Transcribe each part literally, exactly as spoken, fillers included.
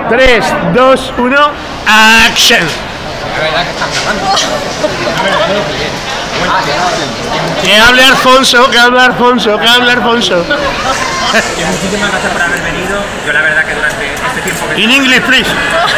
tres, dos, uno, action. La verdad que están grabando. Que hable Alfonso, que hable Alfonso, que hable Alfonso. Muchísimas gracias por haber venido. Yo la verdad que durante este tiempo que... In English, please.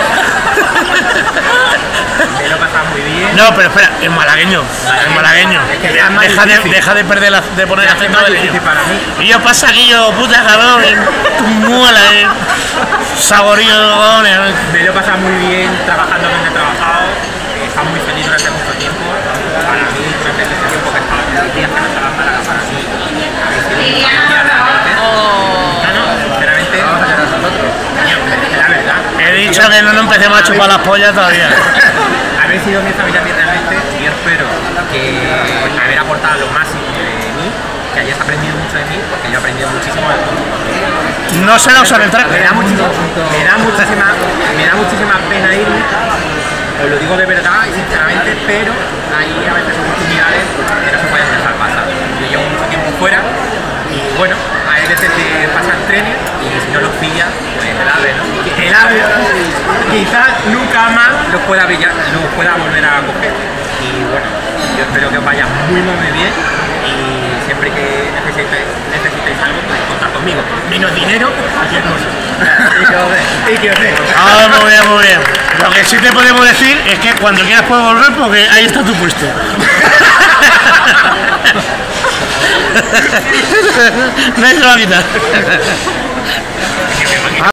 Me lo he pasado muy bien. No, pero espera, es malagueño, es malagueño. Deja de, deja de perder la, de poner acento de leño. Y yo pasa aquí yo, puta cabrón, tu muela, eh. Saborío de cojones. Me lo he pasado muy bien trabajando donde he trabajado. He estado muy feliz durante mucho tiempo. Para mí, durante este tiempo que he estado en los días que no estaba en Málaga, para mí habéis sido mi familia realmente. No, no, sinceramente, la verdad. He dicho que no nos empecemos a chupar las pollas todavía. Habéis sido mi familia realmente y yo espero que haber aportado lo máximo de mí, que hayáis aprendido mucho de mí, porque yo he aprendido muchísimo de todo. No se lo usan entrar. Me da, muchísimo, me, da muchísima, me da muchísima pena irme, os lo digo de verdad y sinceramente, pero hay a veces oportunidades que no se pueden dejar pasar. Yo llevo mucho tiempo fuera y bueno, hay veces que pasan trenes y si no los pillas, pues el ave, ¿no? El ave quizás nunca más los pueda, brillar, los pueda volver a coger. Y bueno, yo espero que os vaya muy muy muy bien y siempre que necesitéis, necesitéis algo, podéis contar conmigo. Menos dinero, cualquier cosa. Y que os dé, y que os dé. Ah, muy bien, muy bien. Lo que sí te podemos decir es que cuando quieras puedes volver porque ahí está tu puesto. No hay que lo quitar.